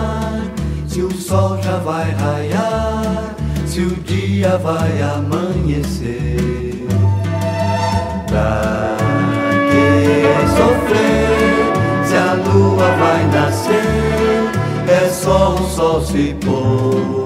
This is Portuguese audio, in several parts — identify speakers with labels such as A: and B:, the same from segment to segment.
A: mar, se o sol já vai raiar, se o dia vai amanhecer. Pra que sofrer se a lua vai nascer? É só o sol se pôr.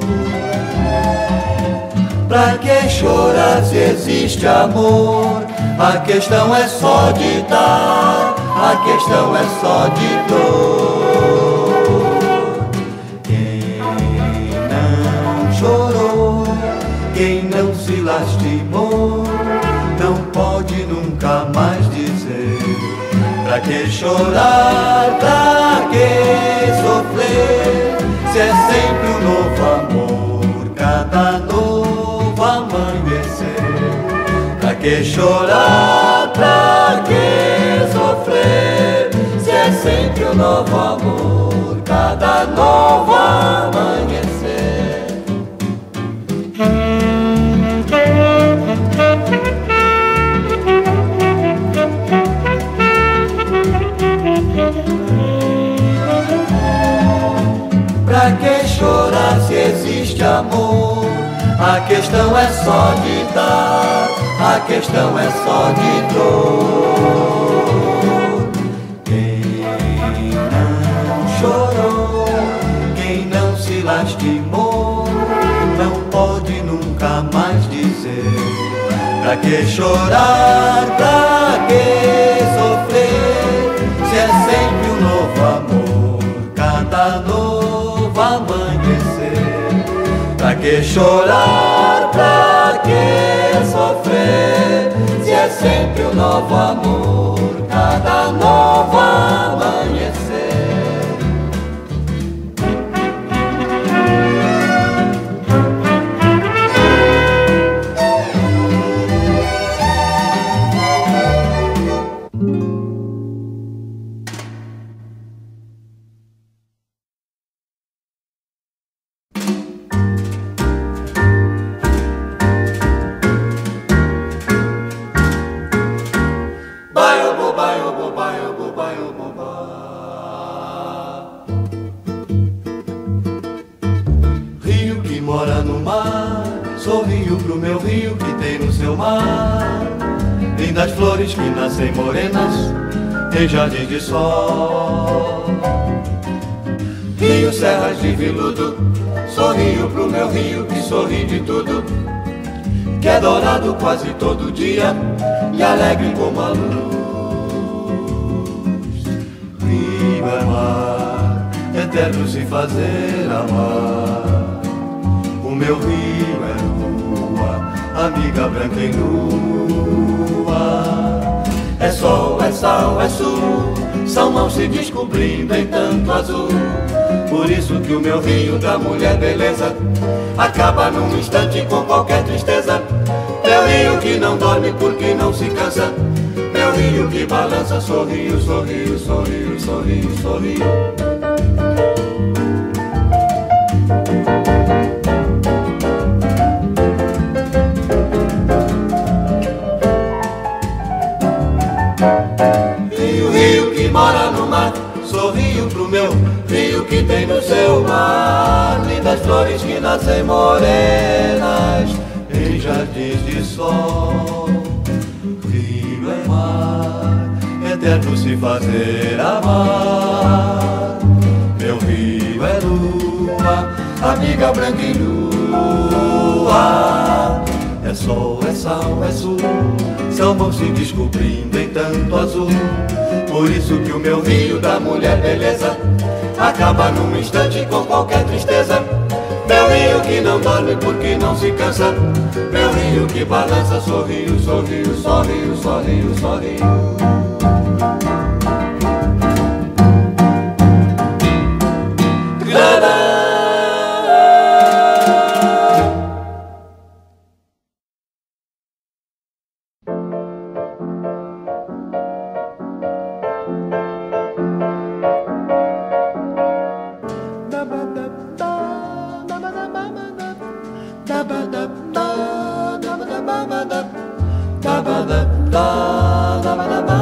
A: Pra que chorar se existe amor? A questão é só de dar, a questão é só de dor. Quem não chorou, quem não se lastimou, não pode nunca mais dizer. Pra que chorar, pra que sofrer, se é sempre um novo amor, cada novo amanhecer. Pra que chorar, pra que sofrer, se é sempre um novo amor, cada novo amanhecer. Pra que chorar se existe amor? A questão é só de dar, a questão é só de dor. Quem não chorou, quem não se lastimou, não pode nunca mais dizer. Pra que chorar, pra que sofrer, se é sempre um novo amor, cada novo amanhecer. Pra que chorar, pra que sofrer, se é sempre um novo amor, cada novo amanhecer. Rio que mora no mar, sorrio pro meu rio que tem no seu mar lindas flores que nascem morenas em jardins de sol. Rio, serras de veludo, sorrio pro meu rio que sorri de tudo, que é dourado quase todo dia e alegre como a luz. Rio é mar, eterno se fazer amar. O meu rio é lua, amiga branca em lua. É sol, é sal, é sul, são mãos se descobrindo em tanto azul. Por isso que o meu rio da mulher beleza acaba num instante com qualquer tristeza. Meu rio que não dorme porque não se cansa, meu rio que balança, sorrio, sorrio, sorrio, sorrio, sorrio. Rio, rio que mora no mar, sorrio pro meu rio que tem no seu mar lindas flores que nascem morenas em jardins de sol. Rio é mar, eterno se fazer amar. Meu rio é lua, amiga branca em lua. É sol, é sal, é sul, são mãos se descobrindo em tanto azul. Por isso que o meu rio da mulher beleza acaba num instante com qualquer tristeza. Meu rio que não dorme porque não se cansa, meu rio que balança, sorrio, sorrio, sorrio, sorrio, sorrio.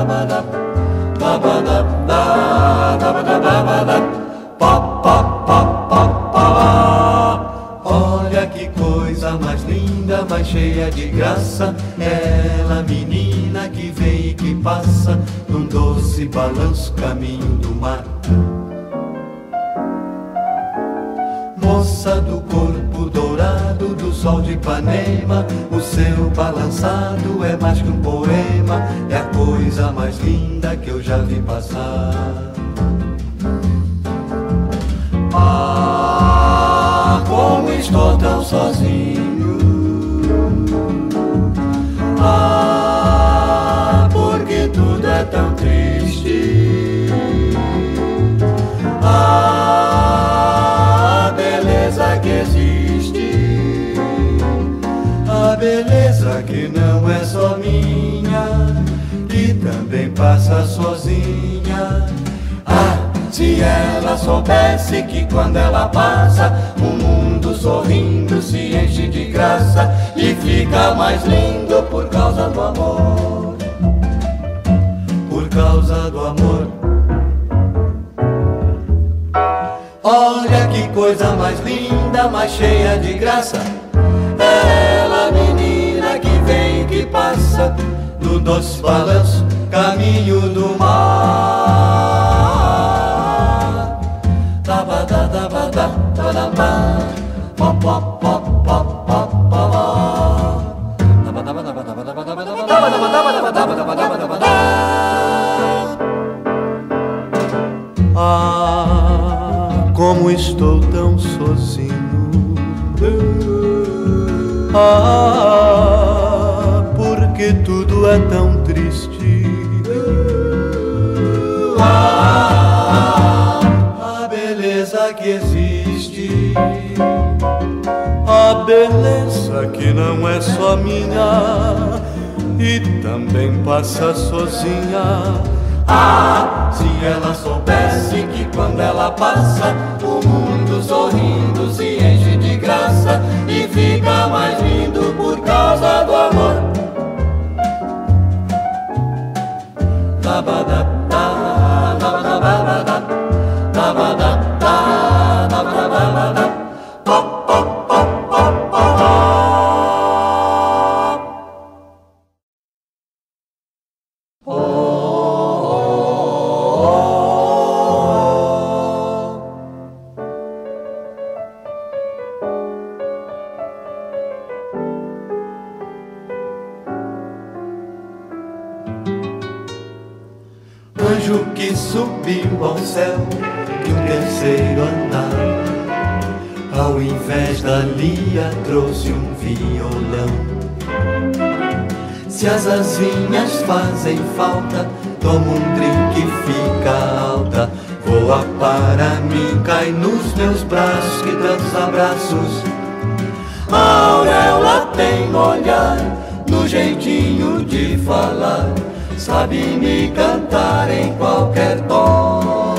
A: Pop, pop, pop. de graça. Ela, menina que vem e que passa num doce balanço caminho do mar. Moça do corpo dourado do sol de Ipanema, o seu balançado é mais que um poema, é a coisa mais linda que eu já vi passar. Ah, como estou tão sozinho. Ah, porque tudo é tão triste. Ah, a beleza que existe, a beleza que não é só minha, que também passa sozinha. Ah, se ela soubesse que quando ela passa, o mundo sorrindo se enche de graça e fica mais lindo por causa do amor. Por causa do amor. Olha que coisa mais linda, mais cheia de graça. É ela, menina que vem e que passa no doce balanço, caminho do mar. Tabada, tabada, tabada, pop, pop, pop, pop, pop, pop. Ah, como estou tão sozinho. Ah, porque tudo é tão triste. Ah, a beleza que existe, a beleza que não é só minha e também passa sozinha. Ah, se ela soubesse que quando ela passa, o mundo sorrindo se enche de graça e fica mais lindo por causa do amor. Tabada, tabada, tabada, tabada, tabada, pop, pop, pop, pop, pop. Anjo que subiu ao céu de um terceiro andar, ao invés da lira trouxe um violão. Se as asinhas fazem falta, toma um drink e fica alta. Voa para mim, cai nos meus braços, que tantos abraços. A auréola tem olhar, no jeitinho de falar, sabe me cantar em qualquer tom.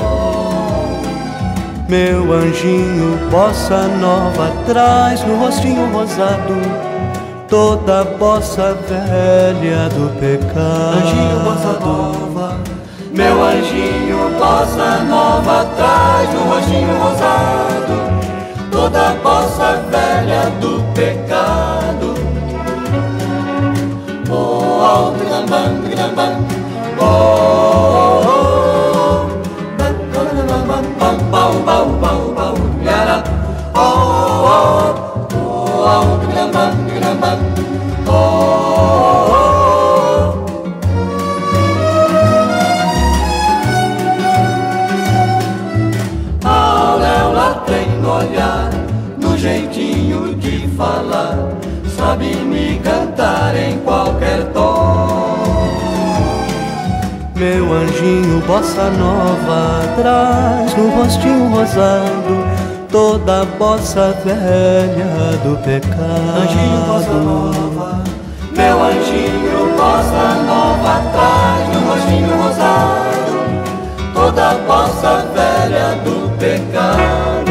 A: Meu anjinho, bossa nova, traz no rostinho rosado toda a bossa velha do pecado. Anjinho, bossa nova, meu anjinho, bossa nova, traz no rostinho rosado toda a bossa velha do pecado. Oh, oh, bam, bam, oh, oh, bam, bam, bam, bam, bam, bam, yara, oh, oh, oh, bam, bam, bam, oh, oh. A auréola tem olhar, no jeitinho de falar, sabe me cantar em qualquer tom. Meu anjinho, bossa nova, traz no rostinho rosado toda a bossa velha do pecado. Anjinho, bossa nova, meu anjinho, bossa nova, traz no rostinho rosado toda a bossa velha do pecado.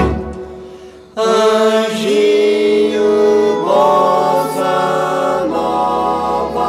A: Anjinho, bossa nova.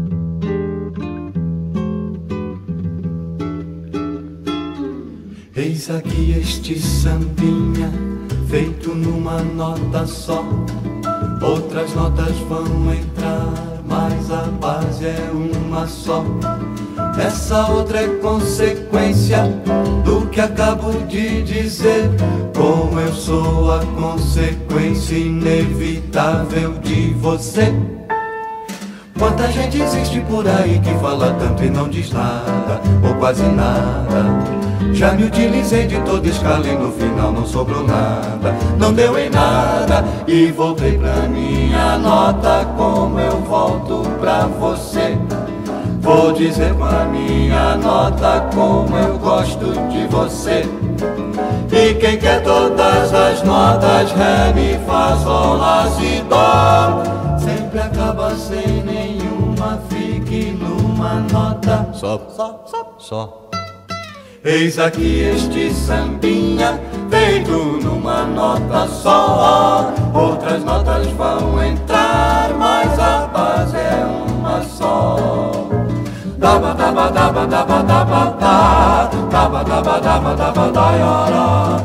A: Ei, Eis aqui este sambinha, feito numa nota só. Outras notas vão entrar, mas a base é uma só. Essa outra é consequência do que acabo de dizer. Como eu sou a consequência inevitável de você. Quanta gente existe por aí que fala tanto e não diz nada, ou quase nada. Já me utilizei de toda escala e no final não sobrou nada. Não deu em nada e voltei pra minha nota. Como eu volto pra você. Vou dizer com a minha nota como eu gosto de você. E quem quer todas as notas, ré, mi, fá, sol, lá, si, dó, sempre acaba sem nenhuma, fique numa nota só. Eis aqui este sambinha, feito numa nota só. Outras notas vão entrar, mas a base é uma só. Daba daba daba daba daba da, daba daba daba daba da yara.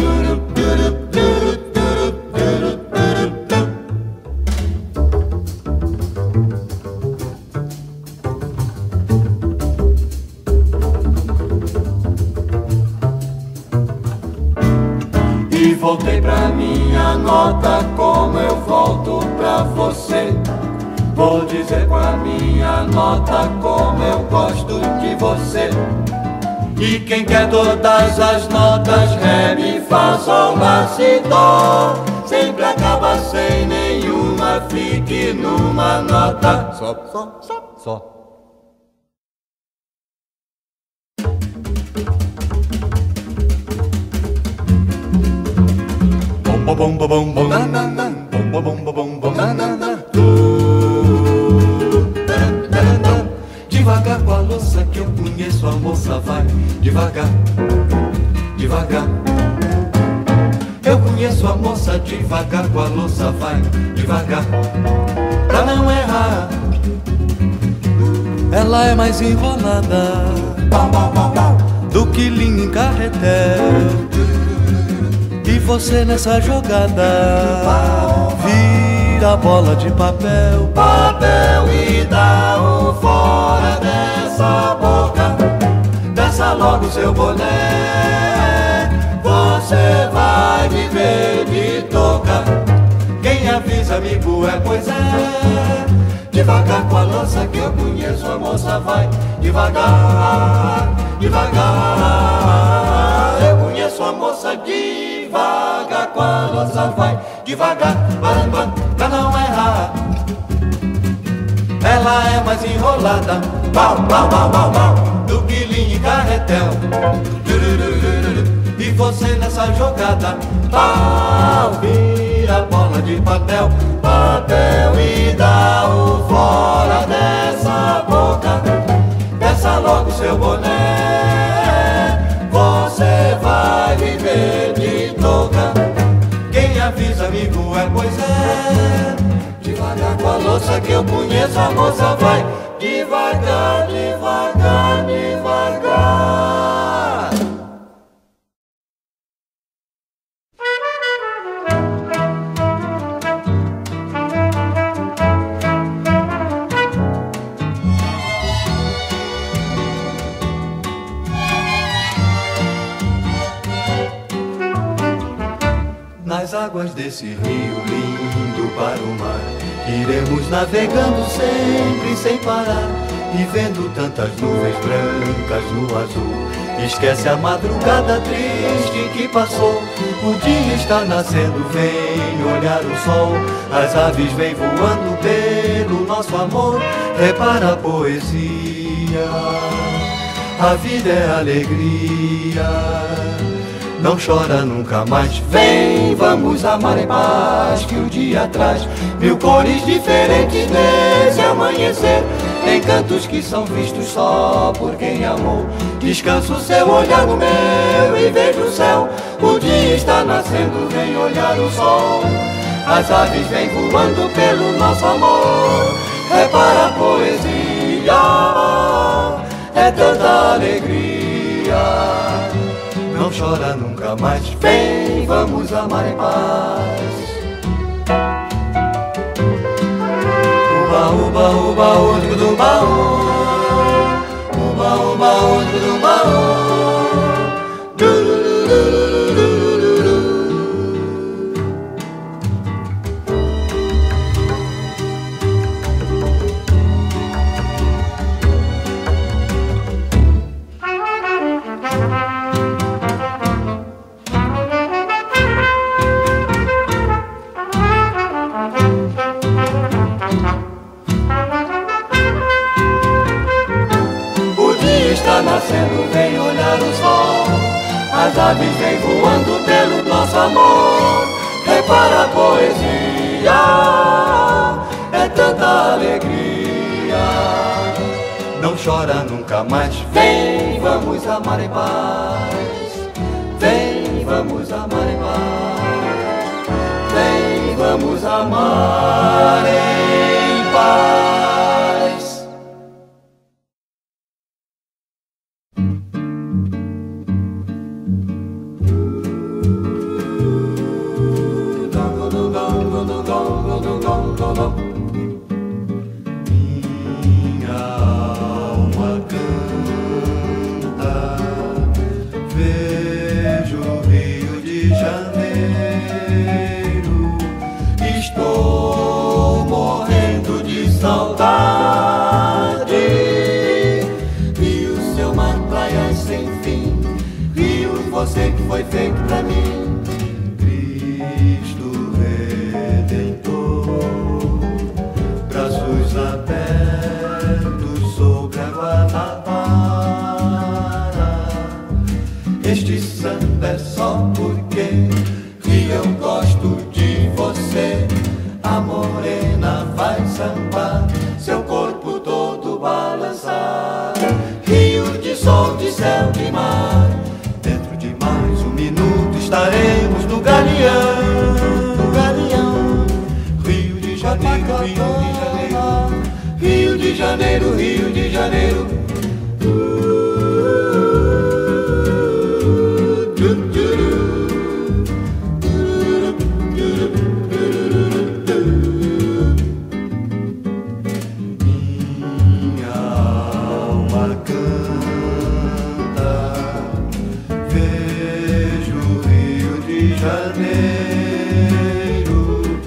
A: E voltei pra minha nota como eu volto pra você. Vou dizer com a minha nota como eu gosto de você. E quem quer todas as notas, ré, mi, fá, sol, lá, si, dó, sempre acaba sem nenhuma, fique numa nota só. Bom bom bom bom bom na na na, bom bom bom bom bom na na na. Devagar com a louça que eu conheço, a moça vai devagar, devagar. Eu conheço a moça devagar, com a louça vai devagar, pra não errar. Ela é mais enrolada do que linha em carretel. E você nessa jogada vira a bola de papel, e dá um fora dessa boca. Desça logo seu boné, você vai viver de toca. Quem avisa amigo é, pois é. Devagar com a lança que eu conheço, a moça vai devagar, devagar. Eu conheço a moça devagar, com a lança vai devagar, pra não errar. Ela é mais enrolada, do que linha e carretel. E você nessa jogada, vira bola de papel, e dá o fora dessa boca. Peça logo seu boné, você vai viver de toca. Quem avisa amigo é, pois é. Devagar com a louça que eu conheço, a moça vai devagar, devagar, devagar. Nas águas desse rio lindo para o mar, iremos navegando sempre sem parar, e vendo tantas nuvens brancas no azul. Esquece a madrugada triste que passou. O dia está nascendo, vem olhar o sol. As aves vêm voando pelo nosso amor. Repara a poesia, a vida é alegria. Não chora nunca mais, vem, vamos amar em paz, que o dia traz mil cores diferentes nesse amanhecer. Tem cantos que são vistos só por quem amou. Descanso o seu olhar no meu e vejo o céu. O dia está nascendo, vem olhar o sol. As aves vêm voando pelo nosso amor. Repara a poesia, é tanta alegria. não chora nunca mais. Vem, vamos amar em paz. Uba, uba, uba, uba, do baú. Uba, uba, uba, do baú. Nascendo, vem olhar o sol. As aves vêm voando pelo nosso amor. Repara a poesia, é tanta alegria. Não chora nunca mais. Vem, vamos amar em paz. Vem, vamos amar em paz. Vem, vamos amar em paz. Minha alma canta, vejo o Rio de Janeiro, estou morrendo de saudade. Rio, seu mar, praias sem fim, Rio, você que foi feito pra mim. Abertos sobre a Guanabara. Este samba é só porque Rio, eu gosto de você. A morena vai sambar, seu corpo todo balançar. Rio de sol, de céu, de mar. Dentro de mais um minuto estaremos no Galeão. No Galeão. Rio de Janeiro, Rio de Janeiro. Rio de Janeiro, Rio de Janeiro. Minha alma canta, vejo o Rio de Janeiro,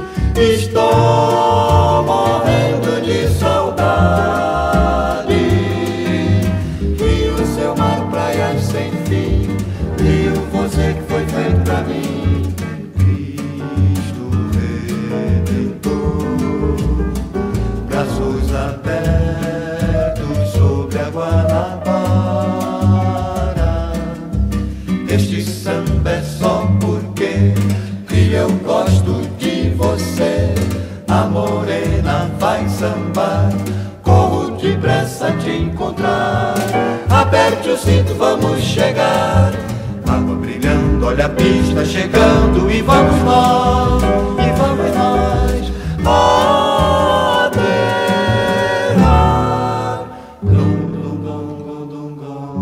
A: estou morrendo de saudade. Rio, seu mar, praias sem fim, Rio, você que foi feito pra mim. Cristo Redentor, braços abertos sobre a Guanabara. Este samba é só porque Rio, eu gosto de você. A morena vai sambar, corro depressa te encontrar. Aperte o cinto, vamos chegar. Água brilhando, olha a pista chegando. E vamos nós, e vamos nós aterrar. Dum, dum, dum, dum, dum.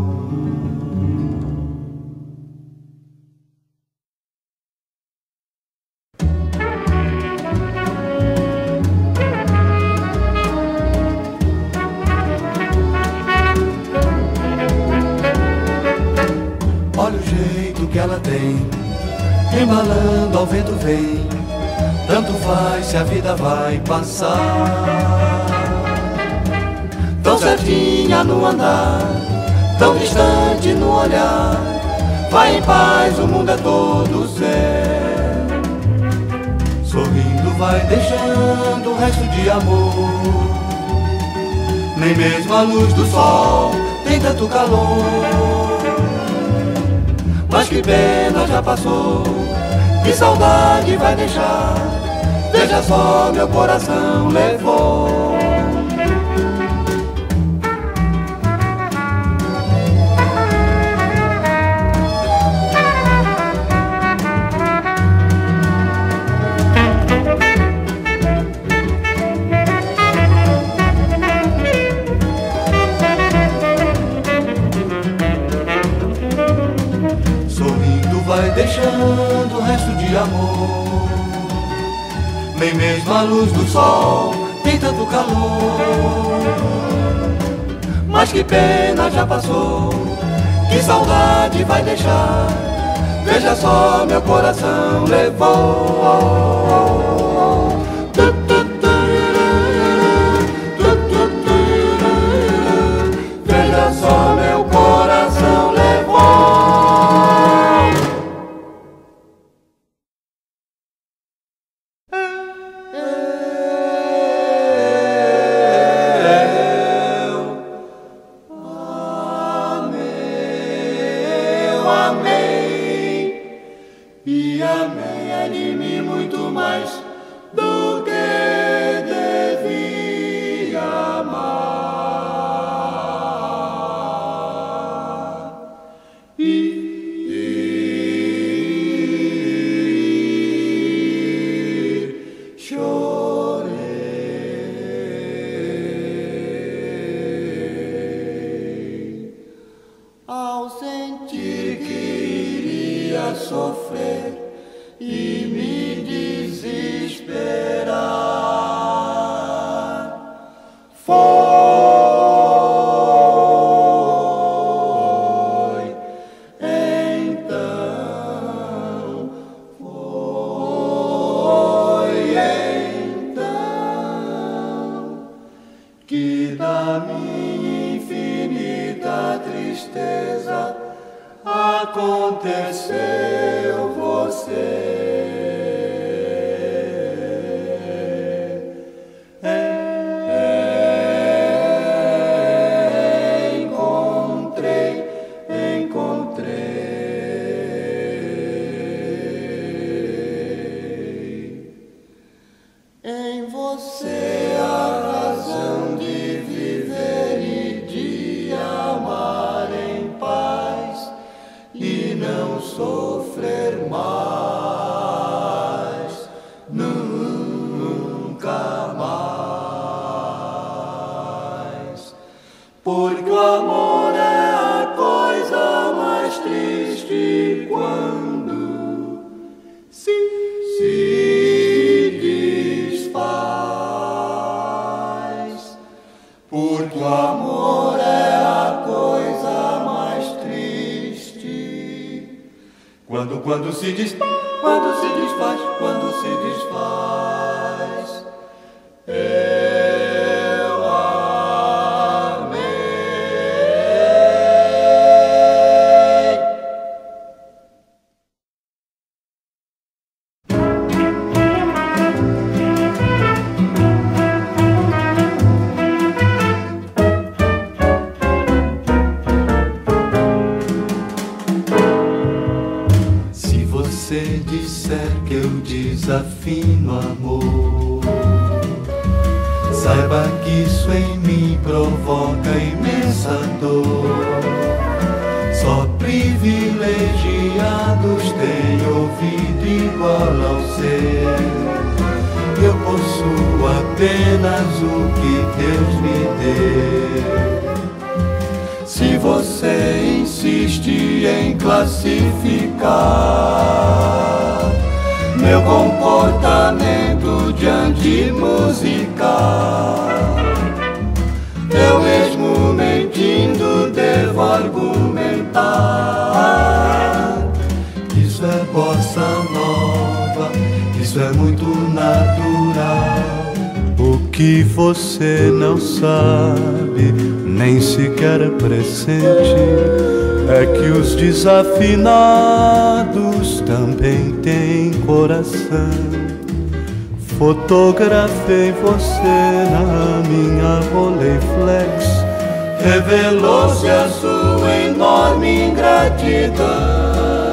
A: Olha o jeito que ela tem, embalando ao vento vem. Tanto faz se a vida vai passar. Tão certinha no andar, tão distante no olhar. Vai em paz, o mundo é todo seu. Sorrindo vai deixando o resto de amor. Nem mesmo a luz do sol tem tanto calor. Mas que pena já passou, que saudade vai deixar. Veja só, meu coração levou. vai deixando o resto de amor. Nem mesmo a luz do sol tem tanto calor. Mas que pena, já passou, que saudade vai deixar. Veja só, meu coração levou. Veja só, meu coração levou. Eu amei, e amei de mim muito mais do que devia amar. E chorei ao sentir que iria sofrer e me desesperar. Foi então que da minha infinita tristeza aconteceu você. Encontrei em você a razão de viver e de amar em paz e não sofrer mais, nunca mais. Porque o amor é a coisa mais triste quando se desfaz. Porque o amor é a coisa mais triste quando se desfaz, quando se desfaz, quando se desfaz. Eu amei. Se você disser que eu desafino amor, saiba que isso em mim provoca imensa dor. Só privilegiados têm ouvido igual ao seu. Eu possuo apenas o que Deus me deu. Se você insiste em classificar meu comportamento diante musical, eu mesmo mentindo devo argumentar. Isso é bossa nova, isso é muito natural. O que você não sabe, nem sequer pressente, é que os desafinados também têm coração. Fotografei você na minha Rolleiflex, revelou-se a sua enorme ingratidão.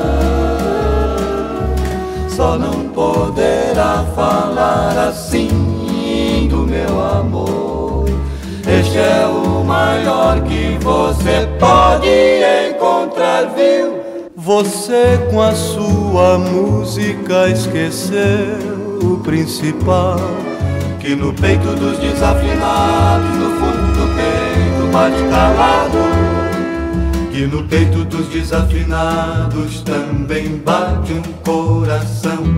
A: Só não poderá falar assim do meu amor. Este é o maior que você pode encontrar, viu? Você com a sua música esqueceu o principal, que no peito dos desafinados, no fundo do peito bate calado, que no peito dos desafinados também bate um coração.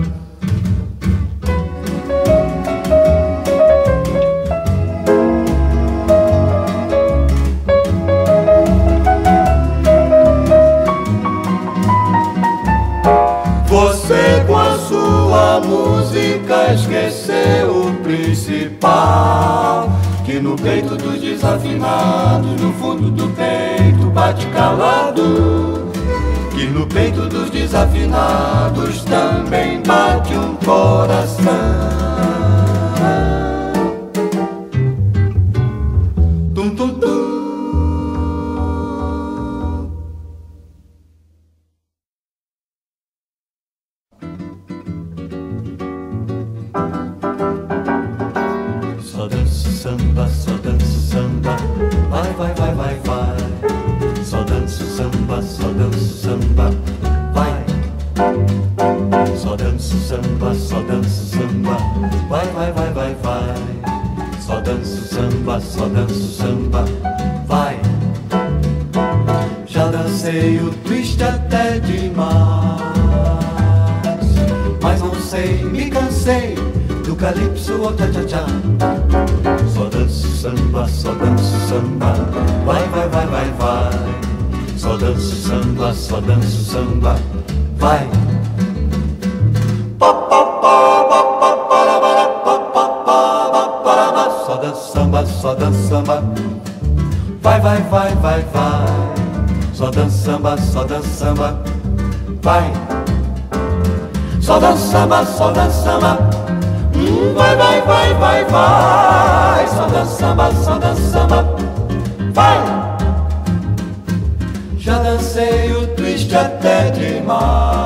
A: Você com a sua música esqueceu o principal, que no peito dos desafinados, no fundo do peito bate calado, que no peito dos desafinados também bate um coração. Tum, tum, tum. Só danço samba, só danço samba, vai, vai, vai, vai, vai. Só danço samba, vai. Só danço samba, vai, vai, vai, vai, vai. Só danço samba, vai. Já dancei o twist até demais, mas não sei, me cansei do calypso ou tcha-tcha-tcha. Só danço samba, vai, vai, vai, vai, vai. Só danço samba, vai. Só danço samba, vai, vai, vai, vai, vai. Só danço samba, vai. Só danço samba, vai, vai, vai, vai, vai. Só danço samba, vai. Já dancei o twist até demais,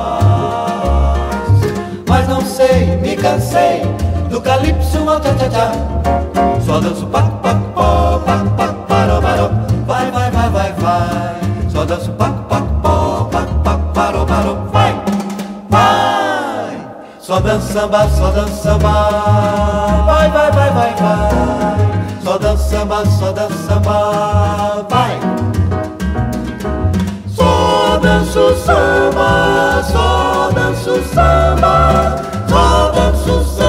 A: mas não sei, me cansei do calypso ao tcha-tcha-tcha. Só danço pac, pac, pó, pac, pac, paró, paró. Vai, vai, vai, vai, vai. Só danço pac, pac, pó, pac, pac, paró, paró. Vai, vai. Só danço samba, vai, vai, vai, vai, vai. Só danço samba, vai. Só danço samba, só danço samba, só danço samba.